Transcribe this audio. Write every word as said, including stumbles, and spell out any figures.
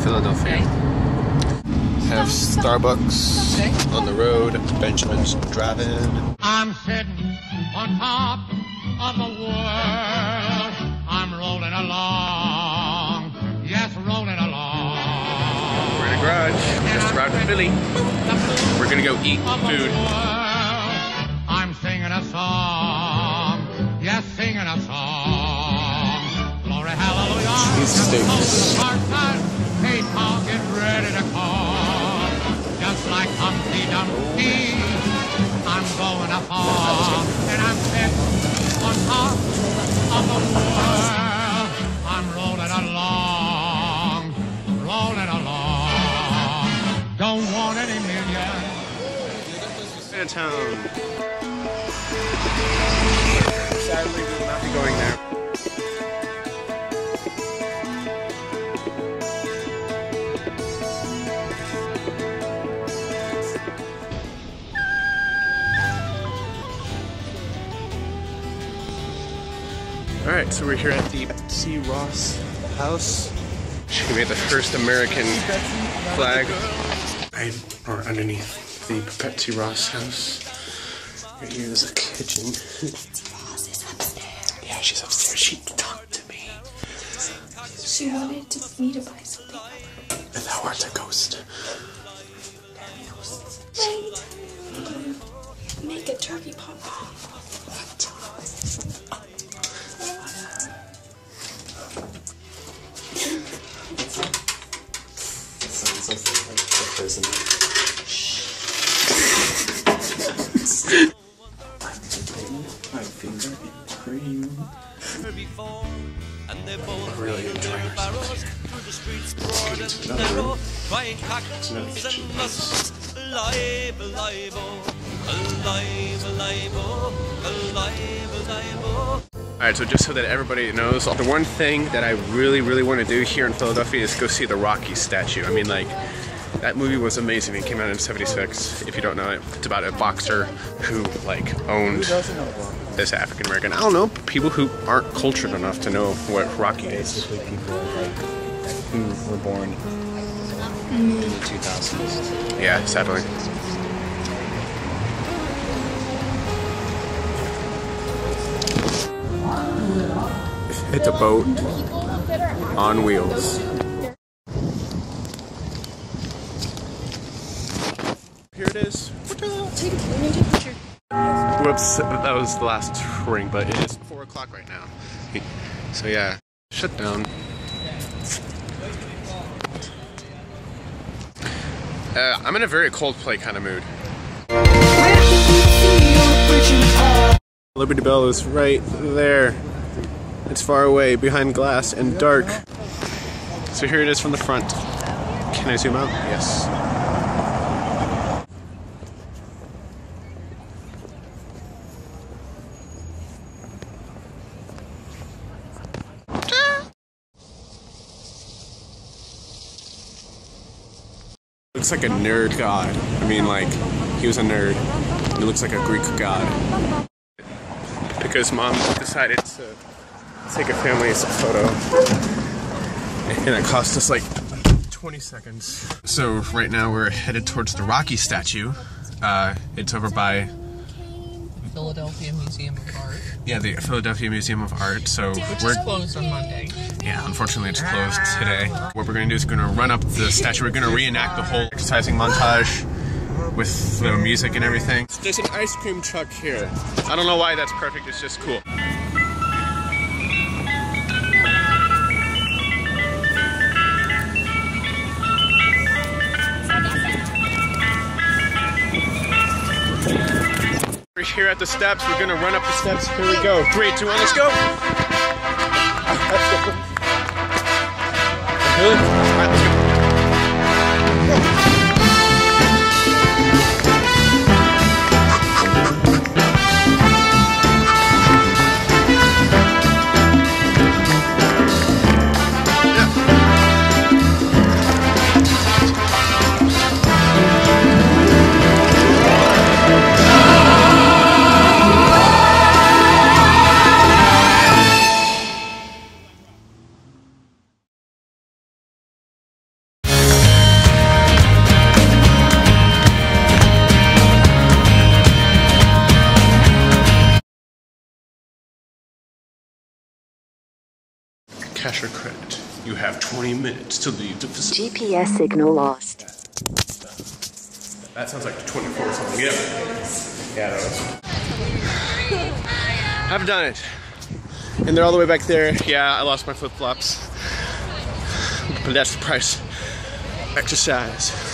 Philadelphia. Okay. Have Starbucks okay. on the road. Benjamin's driving. I'm sitting on top of the world. I'm rolling along. Yes, rolling along. We're in a garage. Just arrived in Philly. We're gonna go eat food. I'm singing a song. Yes, singing a song. Glory, hallelujah. Cheese steaks. Hey, Paul, get ready to call. Just like Humpty Dumpty, I'm going up on, and I'm sitting on top of the world. I'm rolling along, rolling along. Don't want any millions. Town. Sadly, we will not be going there. Alright, so we're here at the Betsy Ross house. She made the first American flag right or underneath the Betsy Ross house. Right here is a kitchen. Betsy Ross is upstairs. Yeah, she's upstairs. She talked to me. She wanted to, me to buy something. And thou art a ghost. Wait. Make a turkey pop. Sounds like a prison. My finger in cream. I'm really enjoying ourselves here. Let's get into another room. It's another kitchen. Alive, alive, alive, alive, alive, alive. Alright, so just so that everybody knows, the one thing that I really, really want to do here in Philadelphia is go see the Rocky statue. I mean, like, that movie was amazing. It came out in seventy-six. If you don't know it, it's about a boxer who, like, owned this African American. I don't know, people who aren't cultured enough to know what Rocky is. Basically people like who were born in the two thousands. Yeah, sadly. It's a boat on wheels. Here it is. Whoops, that was the last ring, but it is four o'clock right now. So yeah, shut down. Uh, I'm in a very Coldplay kind of mood. Liberty Bell is right there. It's far away, behind glass and dark. So here it is from the front. Can I zoom out? Yes. Looks like a nerd god. I mean, like, he was a nerd. He looks like a Greek god. Because mom decided to take a family's photo, and it cost us like twenty seconds. So right now we're headed towards the Rocky statue. Uh, it's over by Philadelphia Museum of Art. Yeah, the Philadelphia Museum of Art. So Which we're is closed on Monday. Yeah, unfortunately it's closed today. What we're gonna do is we're gonna run up the statue. We're gonna reenact the whole exercising montage with the music and everything. There's an ice cream truck here. I don't know why that's perfect. It's just cool. We're here at the steps. We're gonna run up the steps. Here we go. Three, two, one, let's go. Let's go. Good. All right, let's go. cash or credit. You have twenty minutes to leave the facility. G P S signal lost. That sounds like twenty-four or something. Yeah. Yeah, that was. I've done it. And they're all the way back there. Yeah, I lost my flip-flops. But that's the price. Exercise.